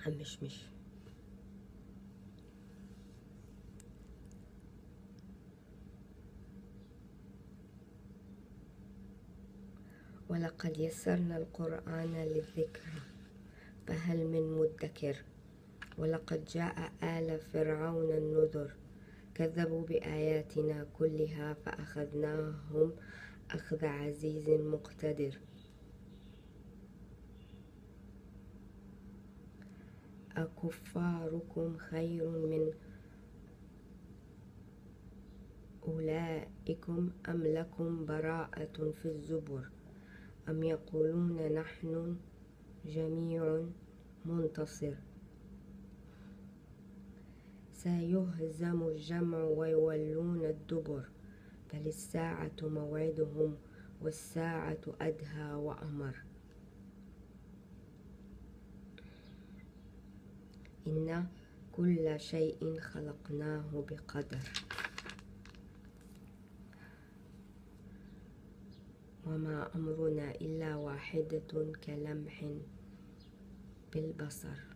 همشمش. ولقد يسرنا القرآن للذكر فهل من مدكر. ولقد جاء آل فرعون النذر كذبوا بآياتنا كلها فأخذناهم أخذ عزيز مقتدر. أكفاركم خير من أولئكم أم لكم براءة في الزبر أم يقولون نحن جميع منتصر. سيهزم الجمع ويولون الدبر بل الساعة موعدهم والساعة أدهى وأمر. إن كل شيء خلقناه بقدر وما أمرنا إلا واحدة كلمح بالبصر.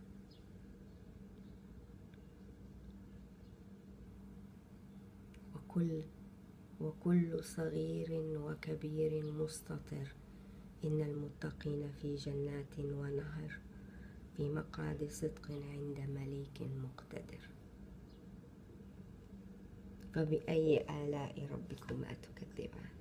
وكل صغير وكبير مستطر. إن المتقين في جنات ونهر في مقعد صدق عند مليك مقتدر. فبأي آلاء ربكما تكذبان.